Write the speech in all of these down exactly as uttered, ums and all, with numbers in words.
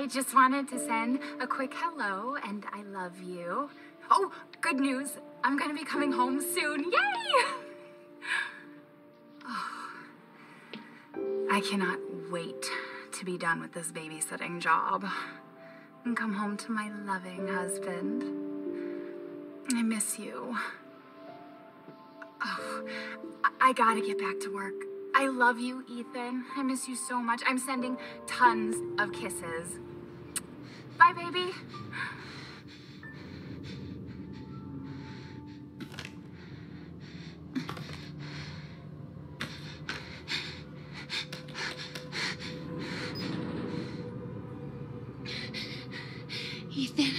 just wanted to send a quick hello and I love you. Oh, good news. I'm gonna be coming home soon. Yay! Oh, I cannot wait to be done with this babysitting job and come home to my loving husband. I miss you. Oh, I, I gotta get back to work. I love you, Ethan. I miss you so much. I'm sending tons of kisses. Bye, baby. Ethan.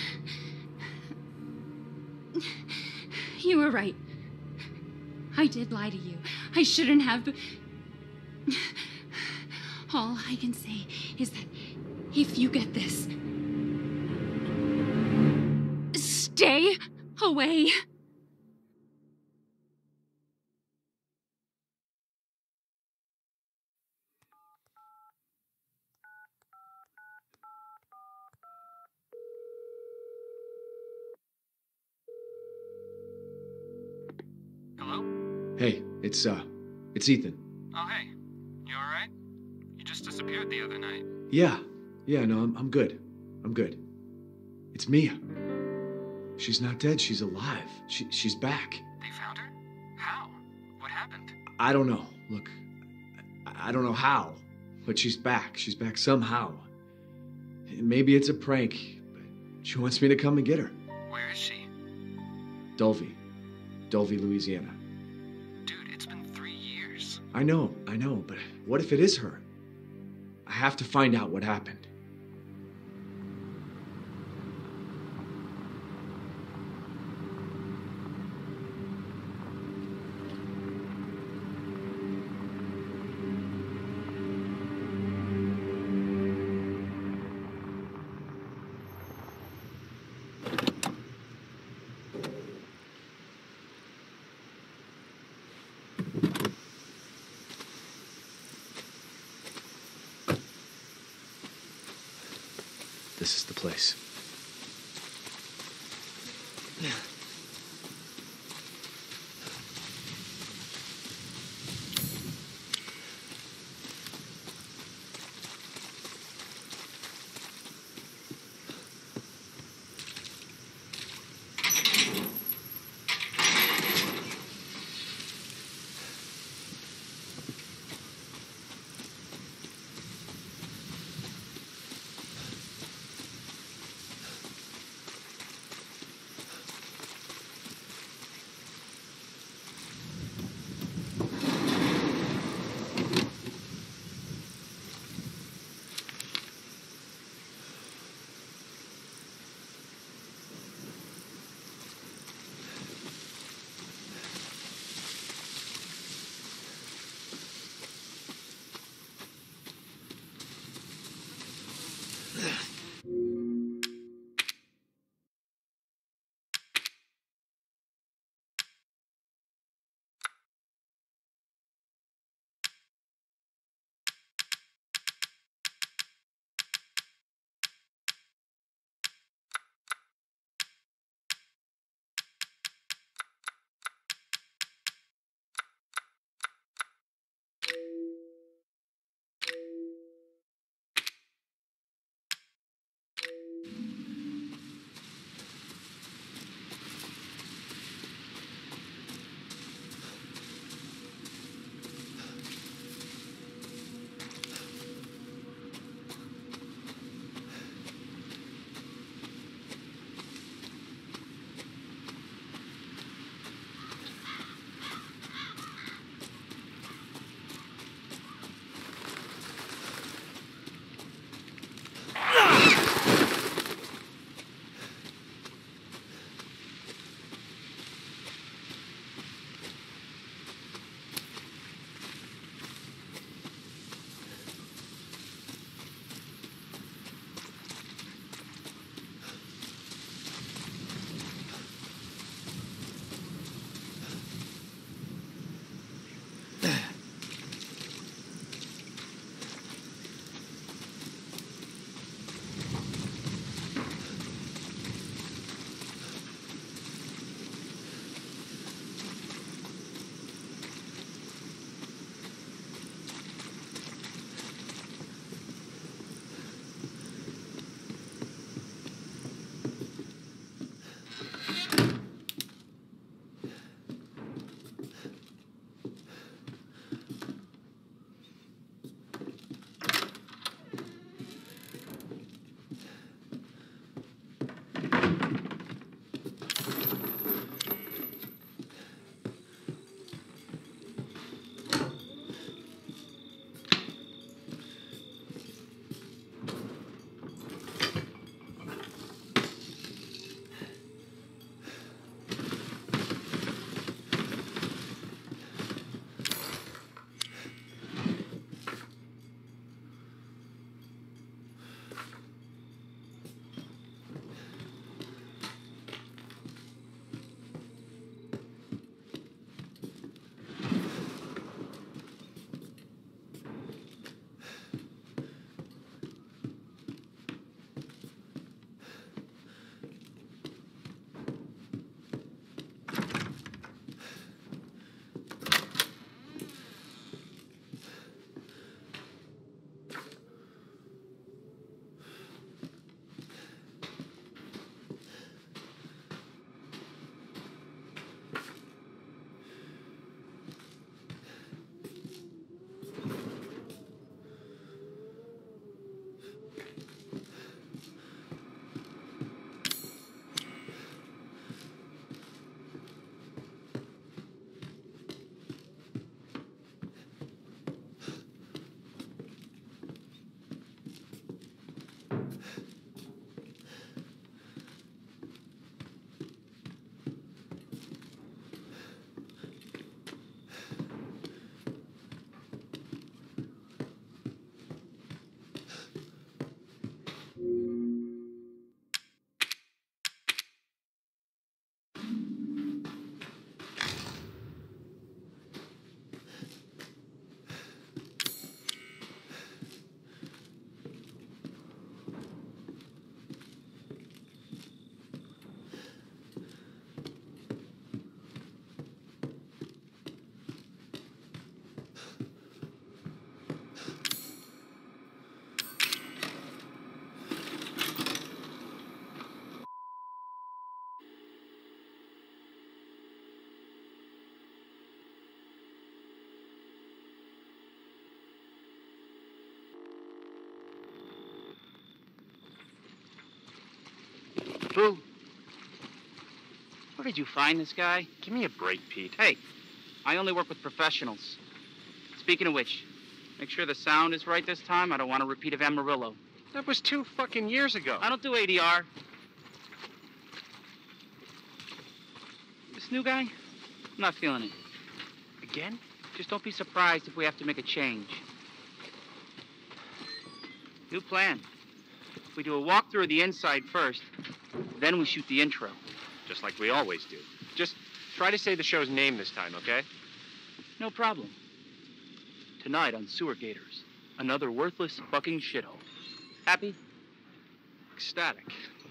You were right. I did lie to you. I shouldn't have. All I can say is that if you get this, stay away. Hello? Hey, it's, uh, it's Ethan. Oh, hey. You alright? You just disappeared the other night. Yeah, yeah, no, I'm, I'm good. I'm good. It's Mia. She's not dead, she's alive. She, she's back. They found her? How? What happened? I don't know. Look, I, I don't know how, but she's back. She's back somehow. Maybe it's a prank, but she wants me to come and get her. Where is she? Dulvey. Dulvey, Louisiana. Dude, it's been three years. I know, I know, but what if it is her? I have to find out what happened. This is the place. Boo. Where did you find this guy? Give me a break, Pete. Hey, I only work with professionals. Speaking of which, make sure the sound is right this time. I don't want a repeat of Amarillo. That was two fucking years ago. I don't do A D R. This new guy, I'm not feeling it. Again? Just don't be surprised if we have to make a change. New plan. We do a walkthrough of the inside first, then we shoot the intro. Just like we always do. Just try to say the show's name this time, okay? No problem. Tonight on Sewer Gators, another worthless fucking shithole. Happy? Ecstatic.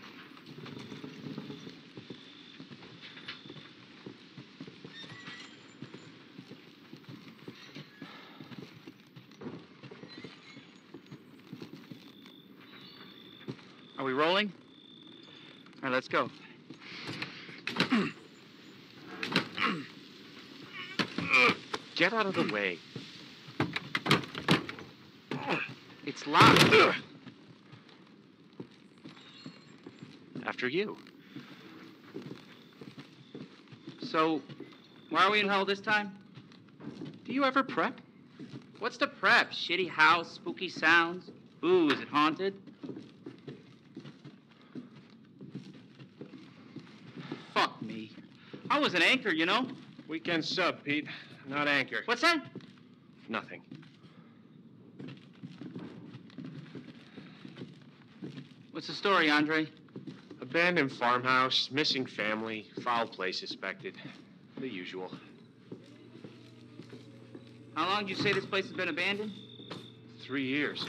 Are we rolling? All right, let's go. Get out of the way. It's locked. After you. So, why are we in hell this time? Do you ever prep? What's the prep? Shitty house, spooky sounds? Ooh, is it haunted? Fuck me. I was an anchor, you know? Weekend sub, Pete. Not anchor. What's that? Nothing. What's the story, Andre? Abandoned farmhouse, missing family, foul play suspected. The usual. How long do you say this place has been abandoned? Three years.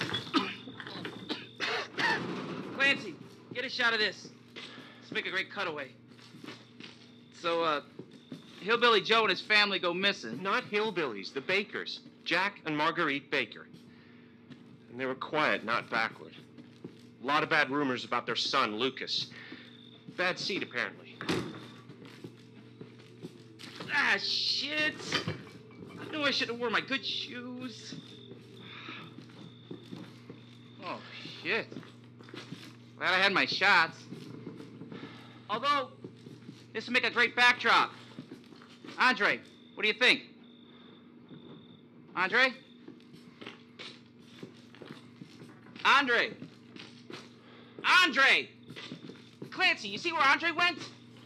Clancy, get a shot of this. Let's make a great cutaway. So, uh, Hillbilly Joe and his family go missing. Not hillbillies, the Bakers. Jack and Marguerite Baker. And they were quiet, not backward. A lot of bad rumors about their son, Lucas. Bad seed, apparently. Ah, shit. I knew I should have worn my good shoes. Oh, shit. Glad I had my shots. Although, this would make a great backdrop. Andre, what do you think? Andre? Andre! Andre! Clancy, you see where Andre went?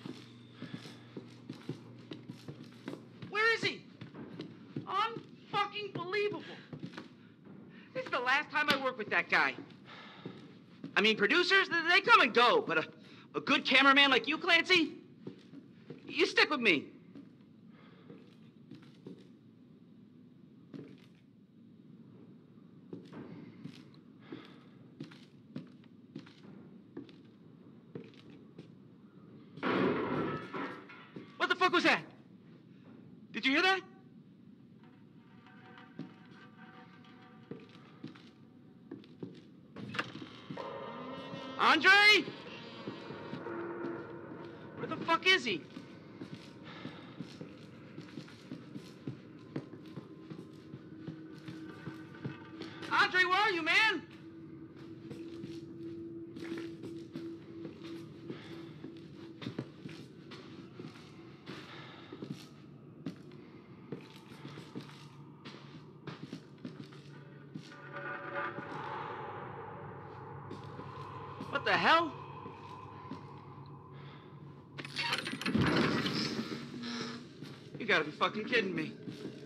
Where is he? Unfucking believable. This is the last time I work with that guy. I mean, producers, they come and go, but a, a good cameraman like you, Clancy, you stick with me. What the fuck was that? Did you hear that? Andre? Where the fuck is he? Andre, where are you, man? What the hell? You gotta be fucking kidding me.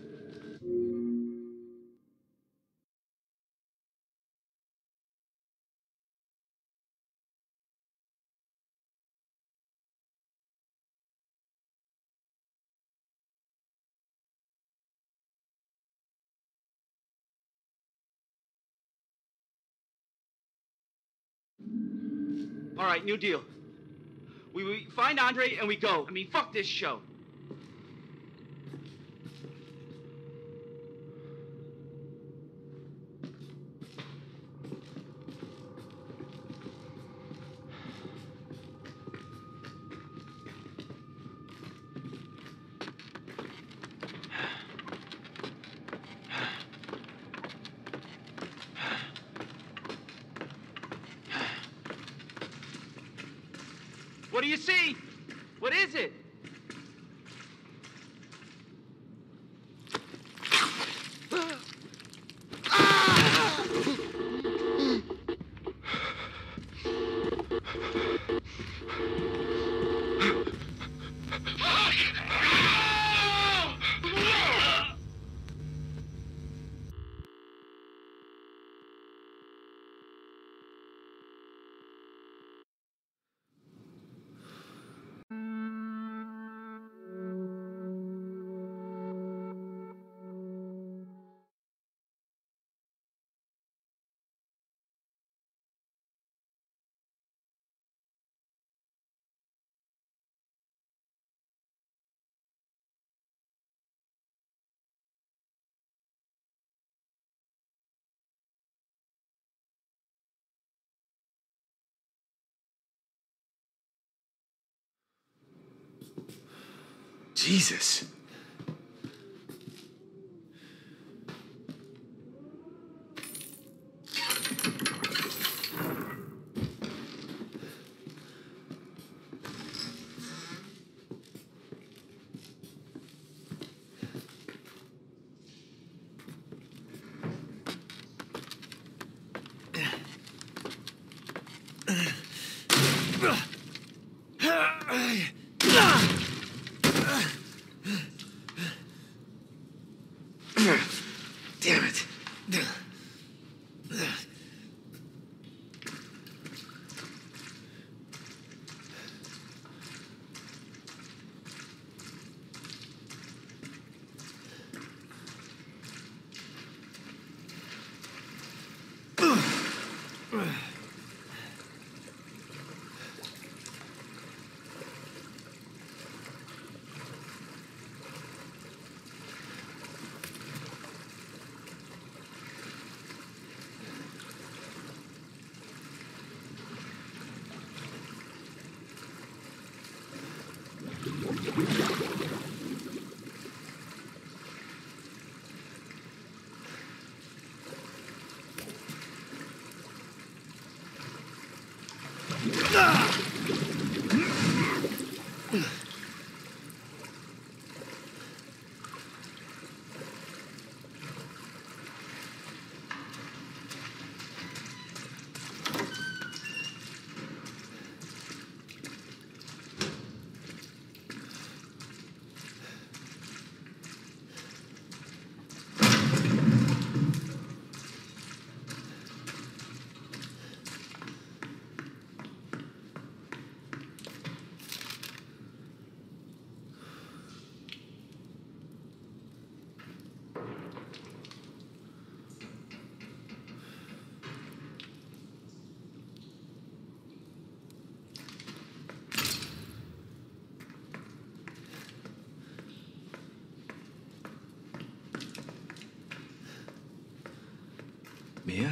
All right, new deal. We, we find Andre and we go. I mean, fuck this show. What do you see? What is it? Jesus. Damn it. Mia?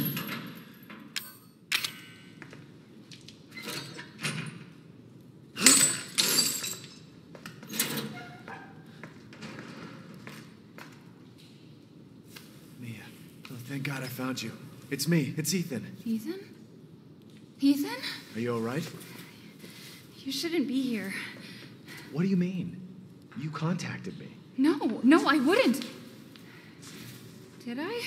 Mia. Oh, thank God I found you. It's me. It's Ethan. Ethan? Ethan? Are you all right? You shouldn't be here. What do you mean? You contacted me. No, no, I wouldn't. Did I?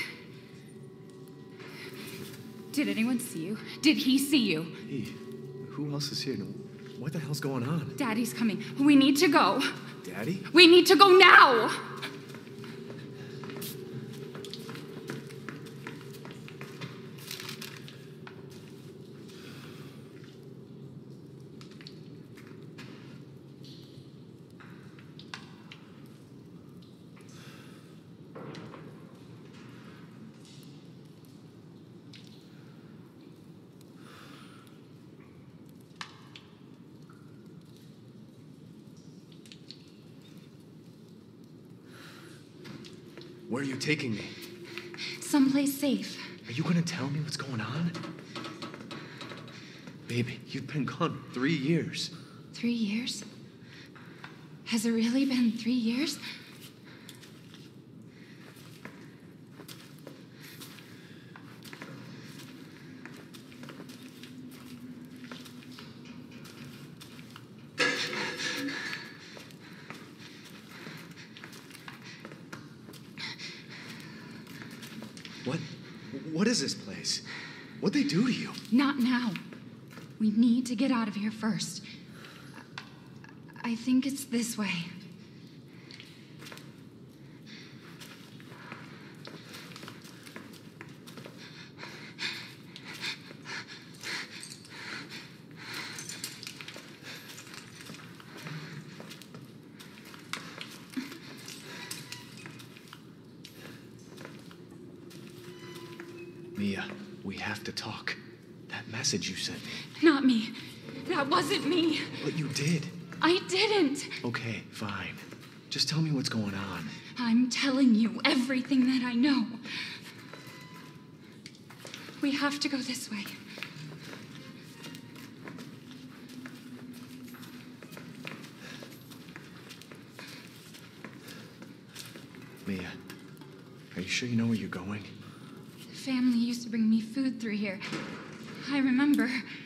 Did anyone see you? Did he see you? Hey, who else is here? What the hell's going on? Daddy's coming. We need to go. Daddy? We need to go now! Where are you taking me? Someplace safe. Are you gonna tell me what's going on? Baby, you've been gone three years. Three years? Has it really been three years? What is this place? What'd they do to you? Not now. We need to get out of here first. I think it's this way. Mia, we have to talk. That message you sent me. Not me. That wasn't me. But you did. I didn't. Okay, fine. Just tell me what's going on. I'm telling you everything that I know. We have to go this way. Mia, are you sure you know where you're going? The family used to bring me food through here. I remember.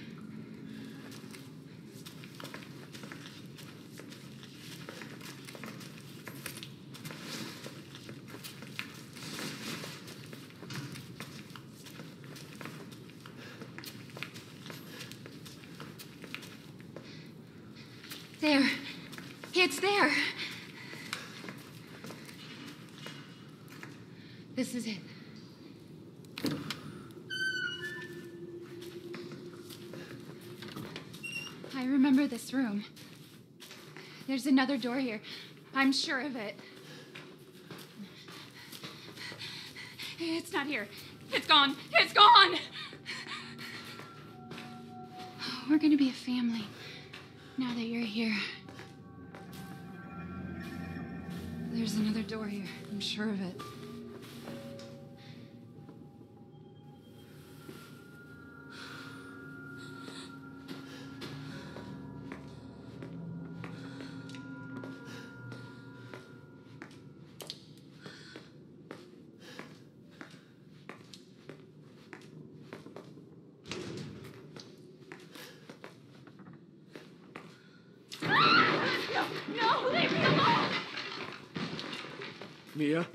There. It's there. This is it. I remember this room. There's another door here. I'm sure of it. It's not here. It's gone. It's gone! We're gonna be a family now that you're here. There's another door here. I'm sure of it. No, leave me alone! Mia?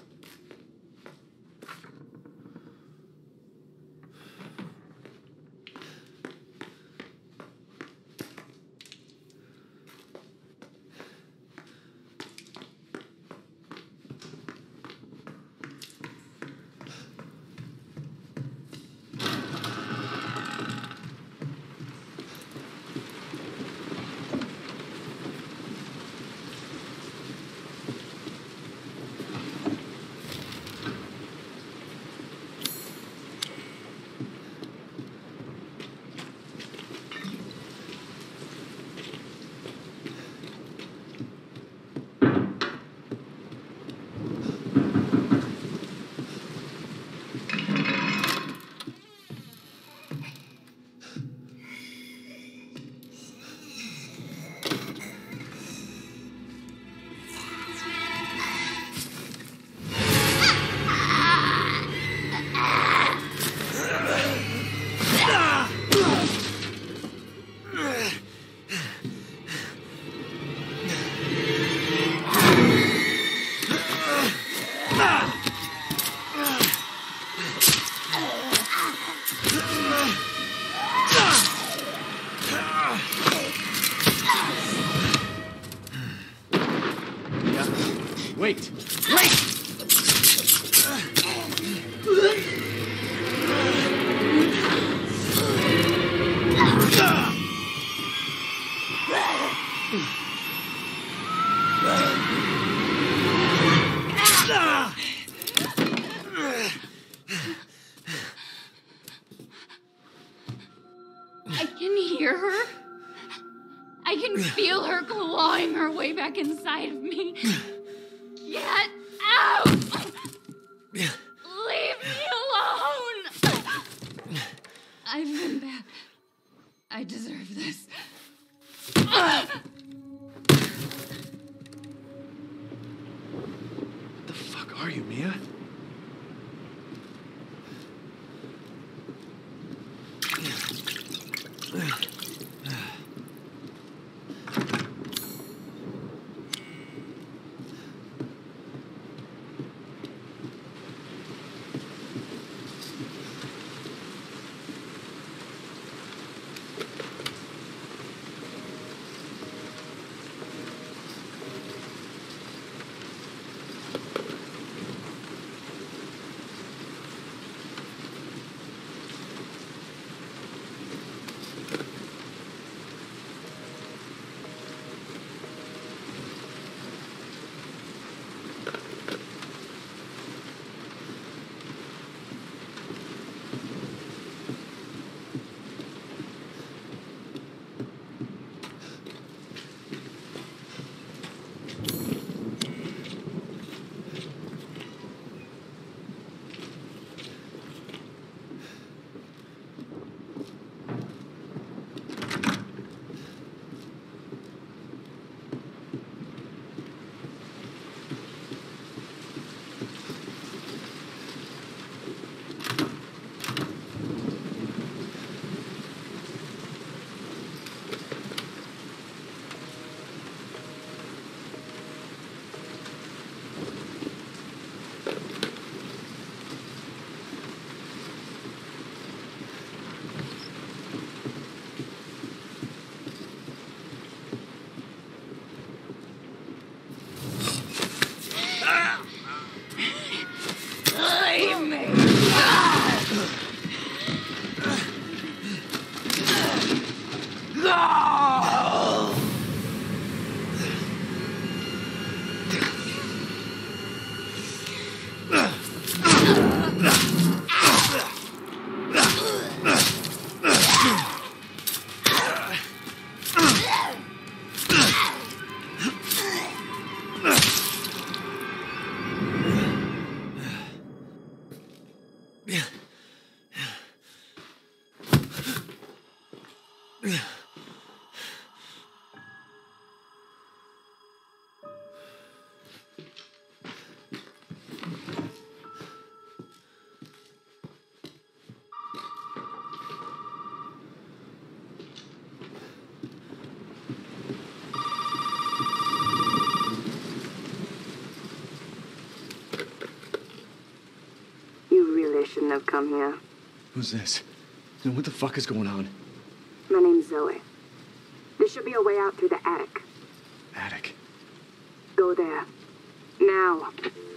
Wait! Wait! I can hear her. I can feel her clawing her way back inside of me. Get out! Leave me alone! I've been bad. I deserve this. The fuck are you, Mia? have come here. Who's this? And what the fuck is going on? My name's Zoe. There should be a way out through the attic. Attic. Go there. Now.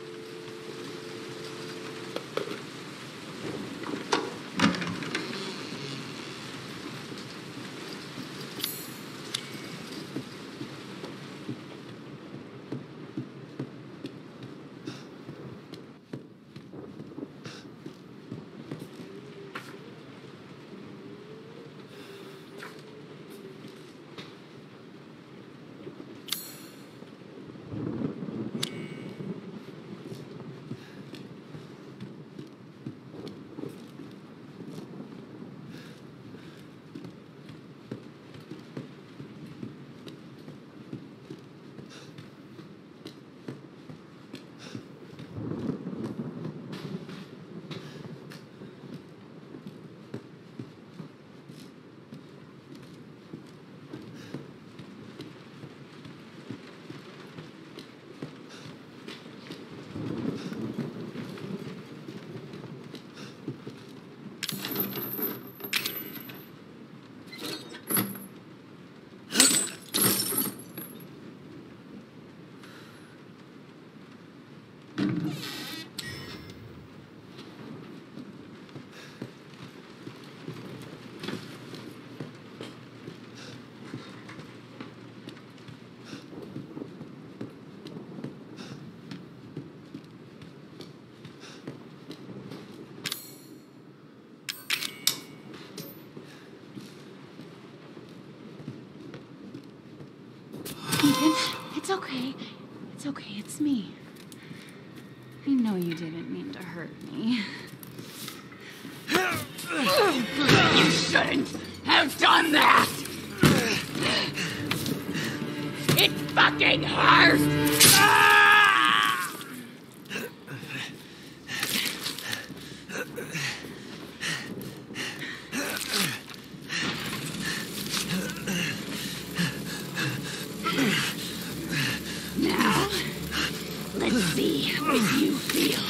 Ethan, it's okay. It's okay, it's me. I know you didn't mean to hurt me. You shouldn't have done that! It fucking hurts! Now, let's see what you feel.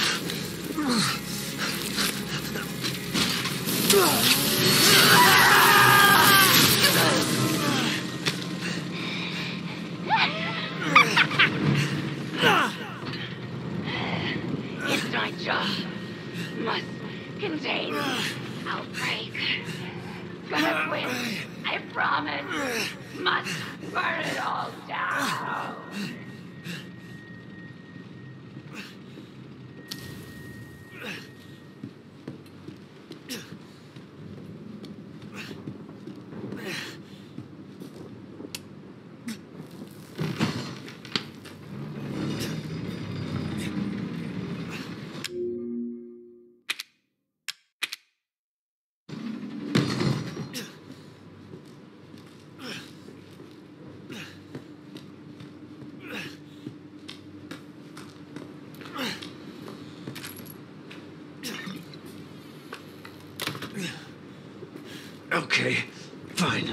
It's my job. Must contain outbreak. Gonna quit. I promise. Must burn it all down. Okay, fine.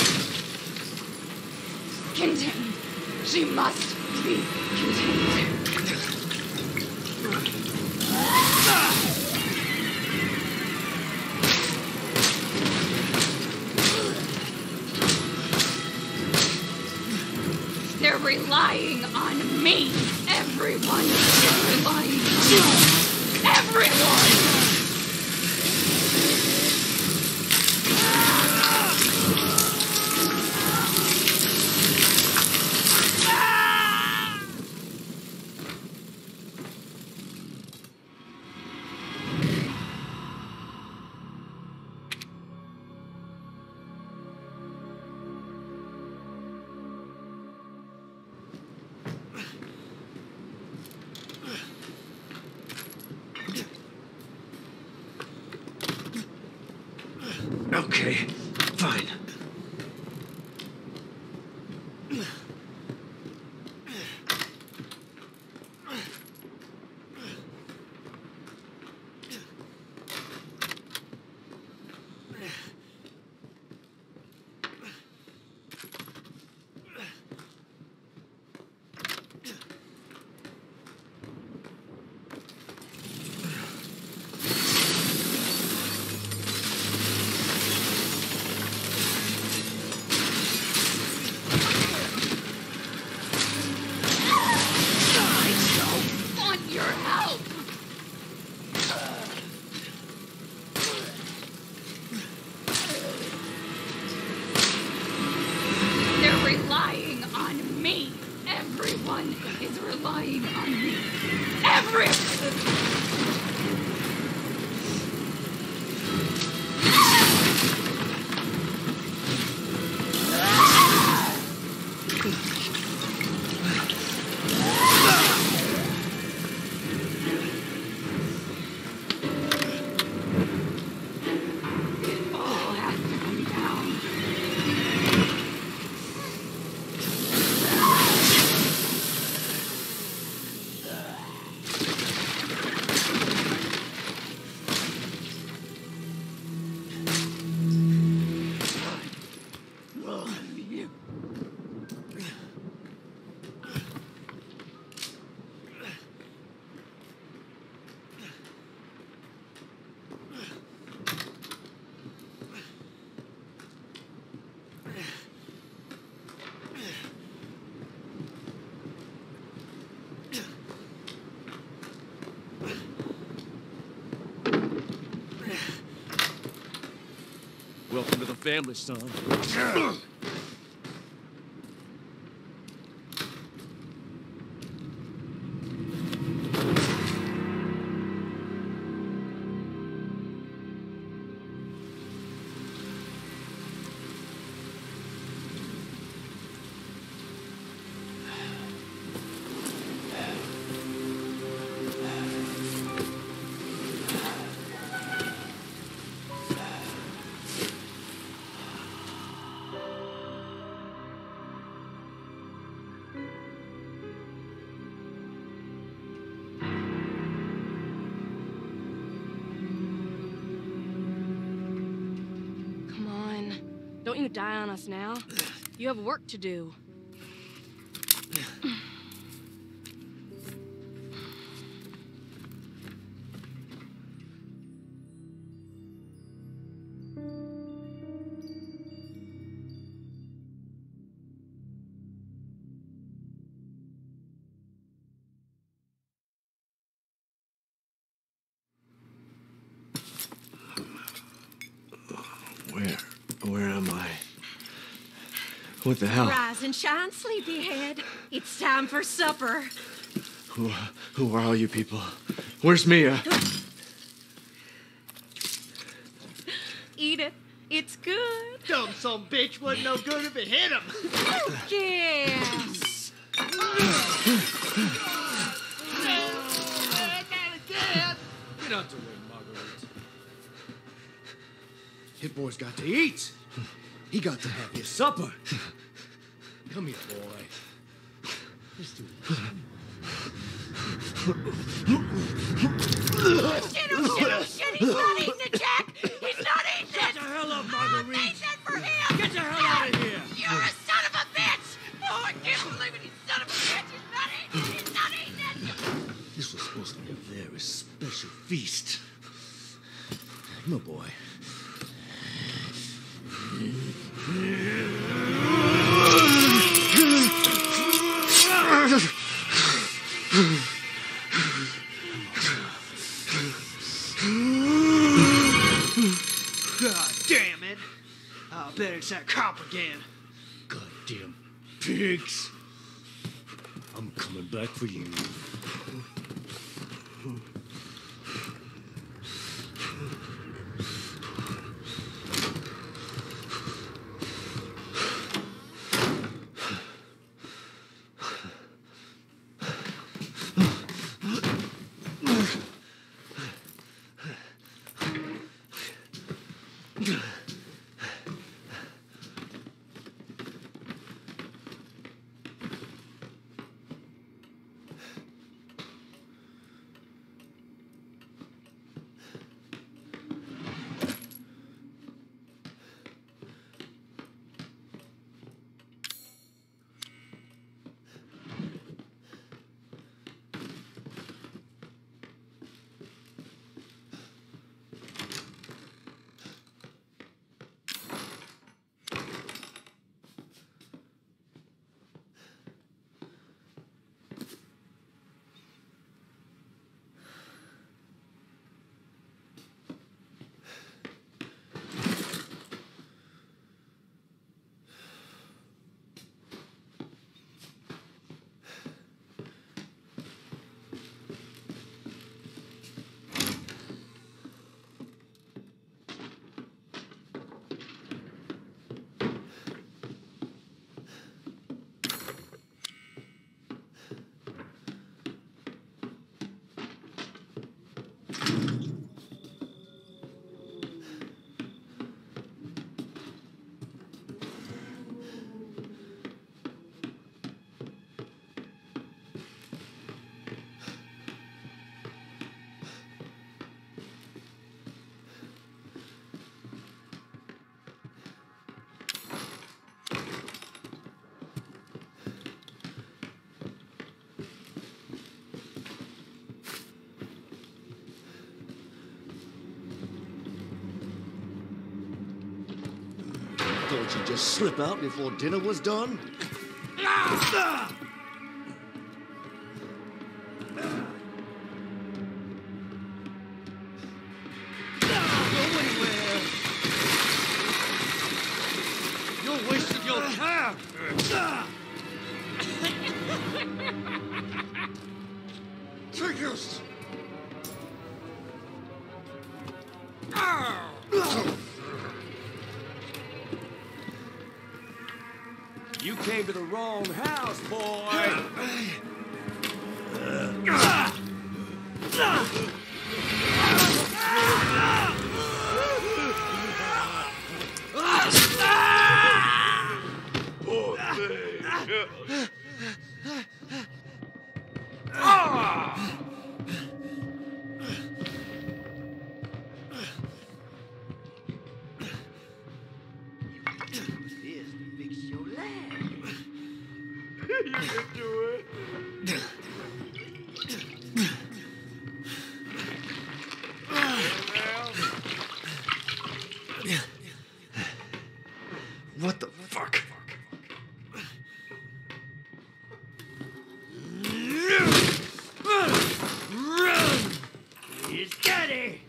Contained. She must be contained. relying on me. Everyone is relying on me. Everyone! Okay, fine. Welcome to the family, son. Don't you die on us now. You have work to do. Where? Where am I? What the hell? Rise and shine, sleepyhead. It's time for supper. Who, who are all you people? Where's Mia? Eat it. It's good. Dumb son bitch wasn't no good if it hit him. Yes. Get out the way, Marguerite. Hit boy's got to eat. He got to have his supper. Come here, boy. Let's do this. Shit, oh shit, oh shit, he's not eating it, Jack! He's not eating it! Shut the hell up, Marguerite! I made that for him! Get the hell out of here! You're a son of a bitch! Oh, I can't believe it, you son of a bitch! He's not eating it! He's not eating it! This was supposed to be a very special feast. Come on, boy. Damn it! I'll bet it's that cop again. Goddamn pigs! I'm coming back for you. Don't you just slip out before dinner was done? You're wasting your time! Triggers! You came to the wrong house, boy! Poor thing. You can do it. What the fuck? He's Daddy.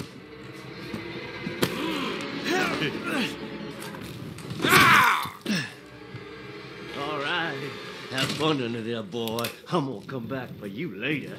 All right. Have fun under there, boy. I'm gonna come back for you later.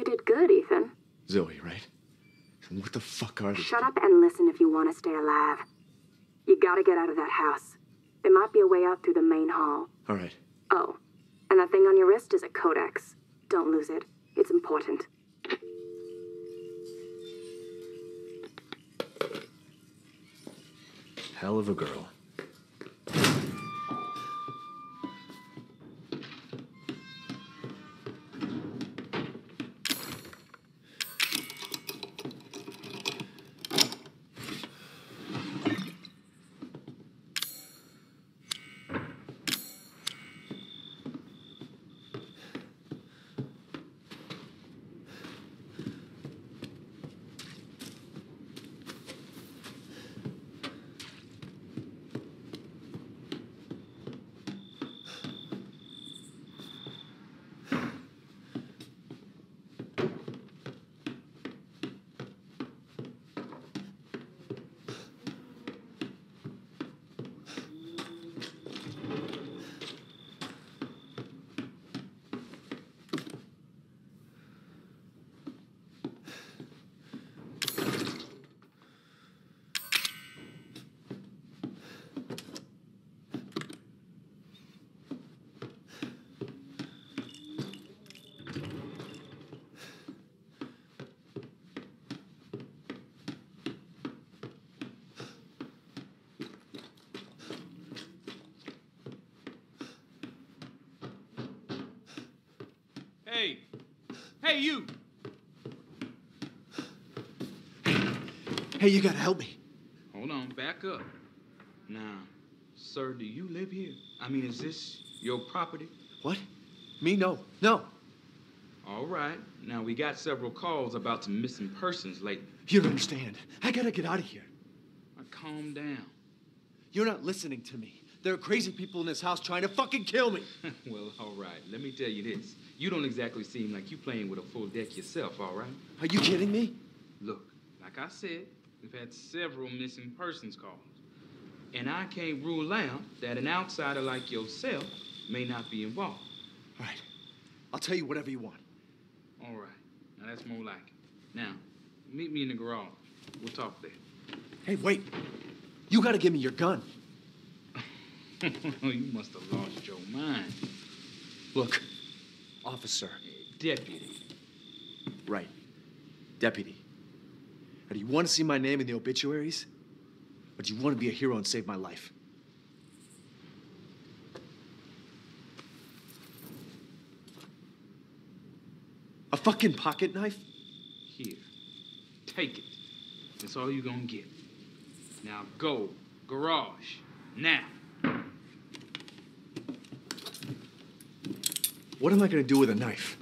did good, Ethan. Zoe, right? And what the fuck are these? Shut up and listen if you want to stay alive. You gotta get out of that house. There might be a way out through the main hall. All right. Oh, and that thing on your wrist is a codex. Don't lose it. It's important. Hell of a girl. Hey, hey, you. Hey, you gotta help me. Hold on, back up. Now, sir, do you live here? I mean, is this your property? What? Me? No. No. All right. Now, we got several calls about some missing persons lately. You don't understand. I gotta get out of here. Now, calm down. You're not listening to me. There are crazy people in this house trying to fucking kill me. Well, all right. Let me tell you this. You don't exactly seem like you playing with a full deck yourself, all right? Are you kidding me? Look, like I said, we've had several missing persons calls. And I can't rule out that an outsider like yourself may not be involved. All right. I'll tell you whatever you want. All right. Now, that's more like it. Now, meet me in the garage. We'll talk there. Hey, wait. You gotta give me your gun. You must have lost your mind. Look, officer. Deputy. Right. Deputy. Now, do you want to see my name in the obituaries? Or do you want to be a hero and save my life? A fucking pocket knife? Here. Take it. That's all you're gonna get. Now go. Garage. Now. What am I gonna do with a knife?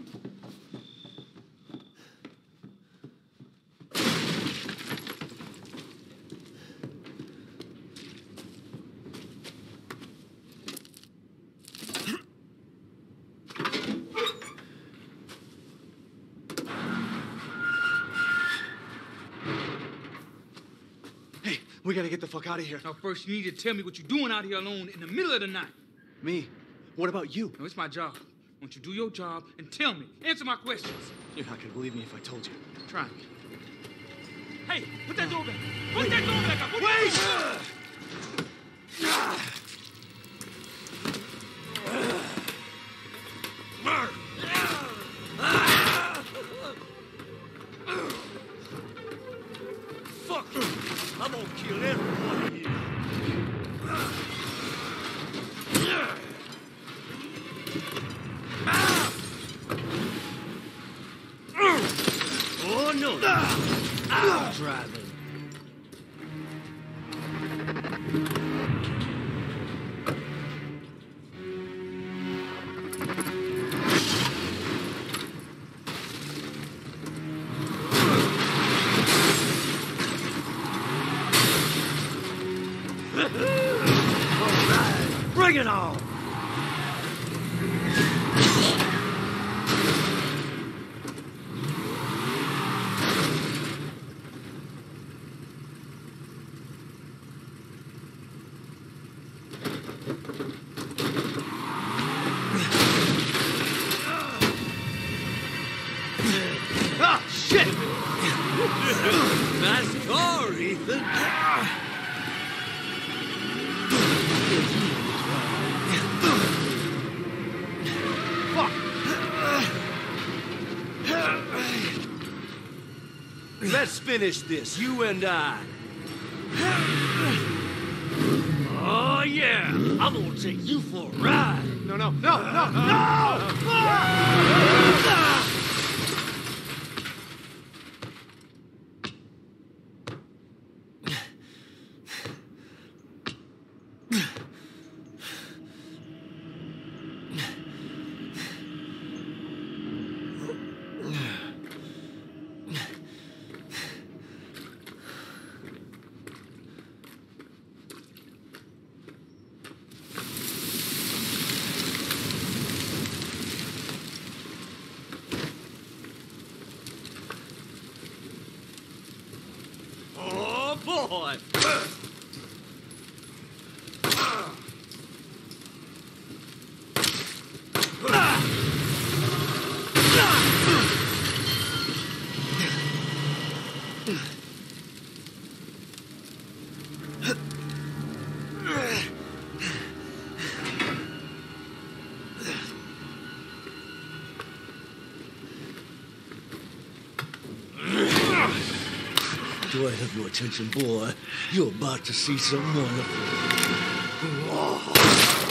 Hey, we gotta get the fuck out of here. Now, first, you need to tell me what you're doing out here alone in the middle of the night. Me? What about you? No, it's my job. Why don't you do your job and tell me? Answer my questions. You're not gonna believe me if I told you. Try me. Hey, put that door back. Put that door back up. Put Wait! That Fuck you! I'm gonna kill every one of you. Oh no! I'm driving. All right, bring it on! Nice car, Ethan. Let's finish this, you and I. Oh, yeah. I'm gonna take you for a ride. No, no, no, no, no! Boy! Do I have your attention, boy? You're about to see some wonderful.